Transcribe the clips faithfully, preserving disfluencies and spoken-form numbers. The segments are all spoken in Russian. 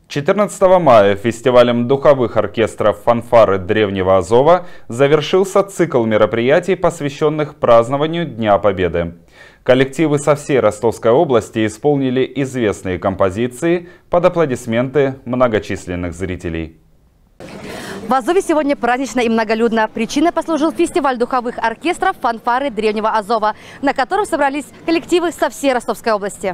четырнадцатого мая фестивалем духовых оркестров «Фанфары Древнего Азова» завершился цикл мероприятий, посвященных празднованию Дня Победы. Коллективы со всей Ростовской области исполнили известные композиции под аплодисменты многочисленных зрителей. В Азове сегодня празднично и многолюдно. Причиной послужил фестиваль духовых оркестров «Фанфары Древнего Азова», на котором собрались коллективы со всей Ростовской области.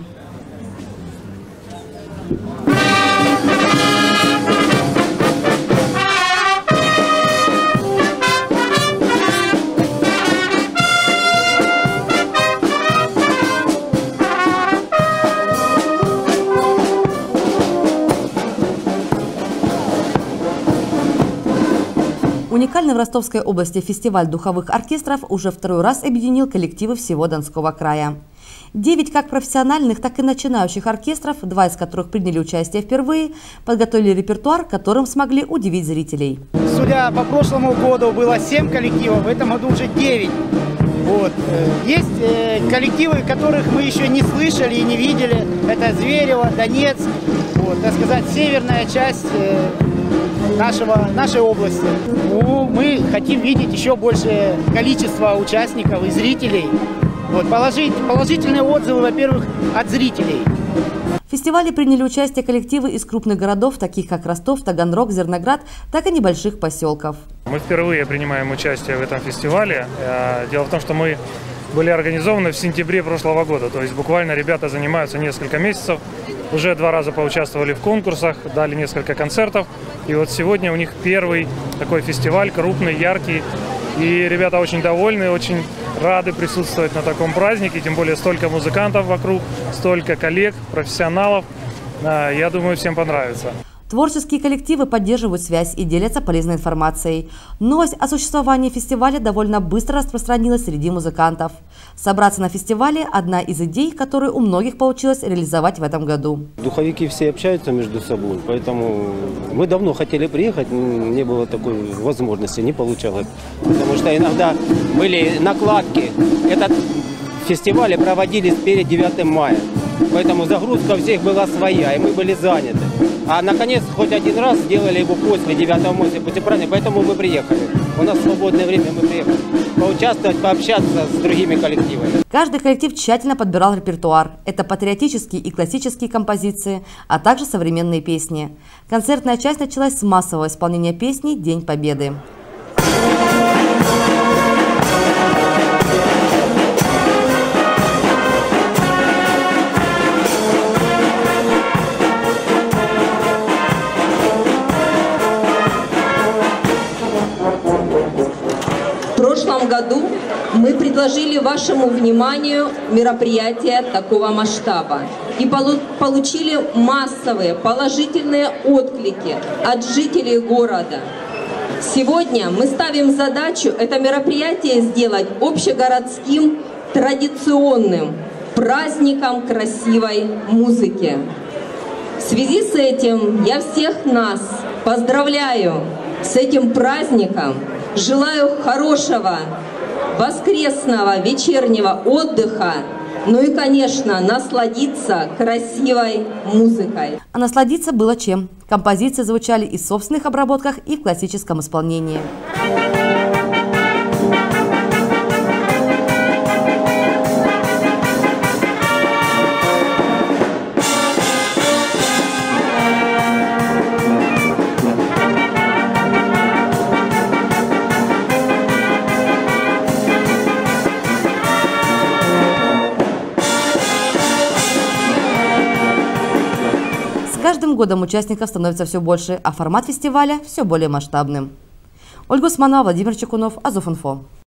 Уникальный в Ростовской области фестиваль духовых оркестров уже второй раз объединил коллективы всего Донского края. Девять как профессиональных, так и начинающих оркестров, два из которых приняли участие впервые, подготовили репертуар, которым смогли удивить зрителей. Судя по прошлому году было семь коллективов, в этом году уже девять. Вот. Есть коллективы, которых мы еще не слышали и не видели. Это Зверево, Донецк, вот, так сказать, северная часть нашего, нашей области. Ну, мы хотим видеть еще большее количество участников и зрителей. Вот, положить, положительные отзывы, во-первых, от зрителей. В фестивале приняли участие коллективы из крупных городов, таких как Ростов, Таганрог, Зерноград, так и небольших поселков. Мы впервые принимаем участие в этом фестивале. Дело в том, что мы были организованы в сентябре прошлого года. То есть буквально ребята занимаются несколько месяцев. Уже два раза поучаствовали в конкурсах, дали несколько концертов. И вот сегодня у них первый такой фестиваль, крупный, яркий. И ребята очень довольны, очень рады присутствовать на таком празднике. Тем более столько музыкантов вокруг, столько коллег, профессионалов. Я думаю, всем понравится. Творческие коллективы поддерживают связь и делятся полезной информацией. Новость о существовании фестиваля довольно быстро распространилась среди музыкантов. Собраться на фестивале – одна из идей, которую у многих получилось реализовать в этом году. Духовики все общаются между собой, поэтому мы давно хотели приехать, не было такой возможности, не получалось. Потому что иногда были накладки. Этот фестиваль проводились перед девятым мая, поэтому загрузка всех была своя, и мы были заняты. А наконец, хоть один раз сделали его после девятого мая, после праздника, поэтому мы приехали. У нас свободное время, мы приехали поучаствовать, пообщаться с другими коллективами. Каждый коллектив тщательно подбирал репертуар. Это патриотические и классические композиции, а также современные песни. Концертная часть началась с массового исполнения песни «День Победы». В прошлом году мы предложили вашему вниманию мероприятие такого масштаба и получили массовые положительные отклики от жителей города. Сегодня мы ставим задачу это мероприятие сделать общегородским традиционным праздником красивой музыки. В связи с этим я всех нас поздравляю с этим праздником. Желаю хорошего воскресного вечернего отдыха, ну и, конечно, насладиться красивой музыкой. А насладиться было чем? Композиции звучали и в собственных обработках, и в классическом исполнении. С каждым годом участников становится все больше, а формат фестиваля все более масштабным. Ольга Усманова, Владимир Чекунов, Азовинфо.